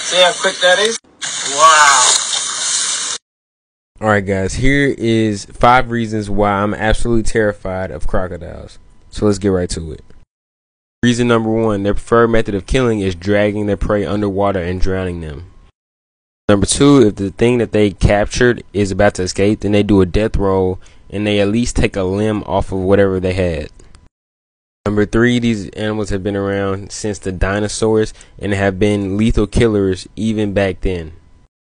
See how quick that is? Wow. Alright guys, here is 5 reasons why I'm absolutely terrified of crocodiles. So let's get right to it. Reason number 1, their preferred method of killing is dragging their prey underwater and drowning them. Number 2, if the thing that they captured is about to escape, then they do a death roll and they at least take a limb off of whatever they had. Number 3, these animals have been around since the dinosaurs and have been lethal killers even back then.